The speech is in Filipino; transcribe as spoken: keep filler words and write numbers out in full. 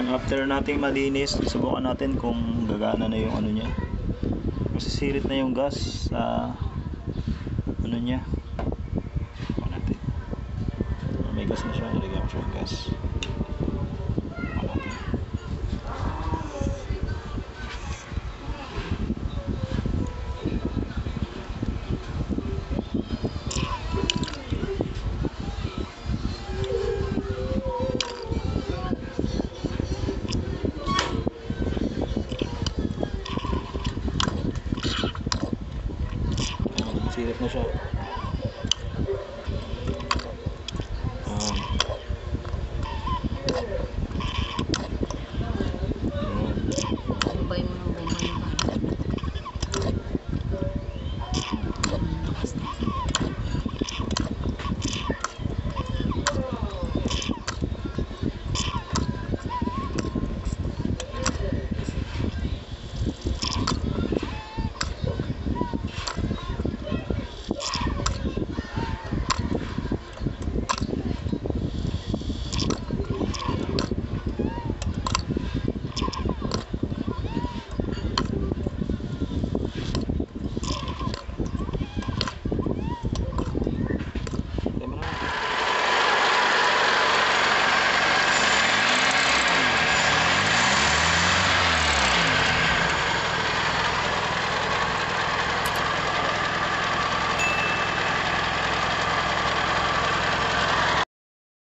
After nating malinis, subukan natin kung gagana na yung ano niya. Kasi sirit na yung gas sa ano niya. Subukan natin. May gas na siya, ilagay ko siya yung gas. Subukan natin. Sirit na siya.